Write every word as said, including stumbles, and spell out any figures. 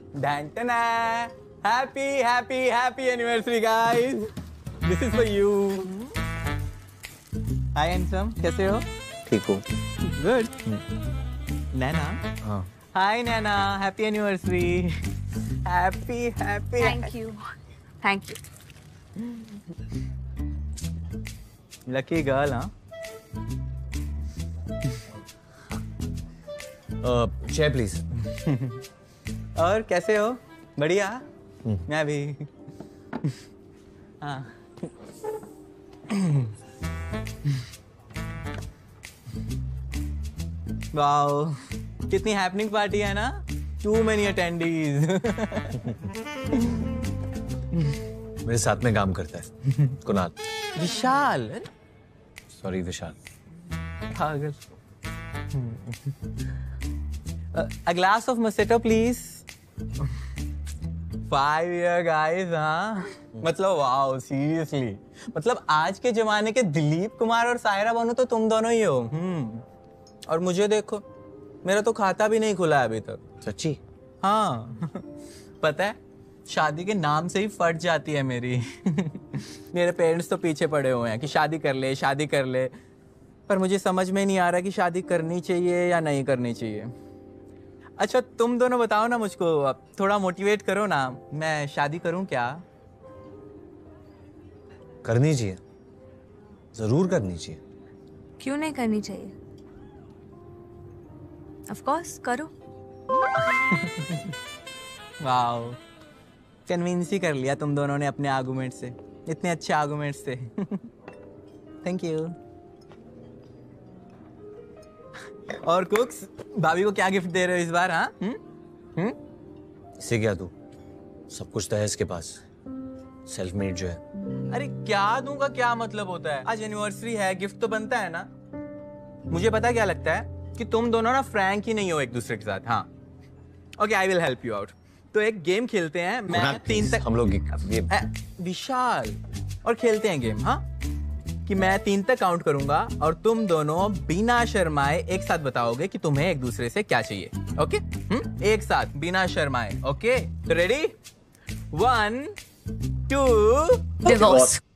डैंटना happy happy happy anniversary guys, this is for you. Hi handsome, कैसे हो? ठीक हो? गुड। नैना? हाँ। Hi Naina, happy anniversary. Happy happy thank you thank you. Lucky girl. हाँ, चाय please. और कैसे हो? बढ़िया। मैं भी। हाँ। वाओ, कितनी हैपनिंग पार्टी है ना। Too many attendees. मेरे साथ में काम करता है कुणाल। विशाल? सॉरी विशाल। पागल। A glass of Moscato, please. Five year guys, हाँ? मतलब वाओ, सीरियसली। मतलब आज के जमाने के दिलीप कुमार और सायरा बानू तो तुम दोनों ही हो। हम्म। और मुझे देखो, मेरा तो खाता भी नहीं खुला है अभी तक। सच्ची? हाँ। पता है, शादी के नाम से ही फट जाती है मेरी। मेरे पेरेंट्स तो पीछे पड़े हुए हैं कि शादी कर ले, शादी कर ले। पर मुझे समझ में नहीं आ रहा कि शादी करनी चाहिए या नहीं करनी चाहिए। अच्छा तुम दोनों बताओ ना मुझको, अब थोड़ा मोटिवेट करो ना। मैं शादी करूं क्या? करनी चाहिए, जरूर करनी चाहिए। क्यों नहीं करनी चाहिए? ऑफ कोर्स करो। वाओ, कन्विंस ही कर लिया तुम दोनों ने अपने आर्गुमेंट से। इतने अच्छे आर्गुमेंट से। Thank you. और कुक्स, भाभी को क्या गिफ्ट दे रहे हो इस बार? हाँ, हम्म हम्म इसे क्या तू, सब कुछ तो है इसके पास, सेल्फ मेड जो है। अरे क्या दूंगा, क्या मतलब होता है? आज एनिवर्सरी है, गिफ्ट तो बनता है ना। मुझे पता क्या लगता है कि तुम दोनों ना फ्रैंक ही नहीं हो एक दूसरे के साथ। हाँ, okay, I will help you out. तो एक गेम खेलते हैं। मैं तीन तक हम लोग विशाल और खेलते हैं गेम। हाँ, कि मैं तीन तक काउंट करूंगा और तुम दोनों बिना शर्माए एक साथ बताओगे कि तुम्हें एक दूसरे से क्या चाहिए। ओके? हम्म, एक साथ बिना शर्माए। ओके, तो रेडी? One, two, divorce.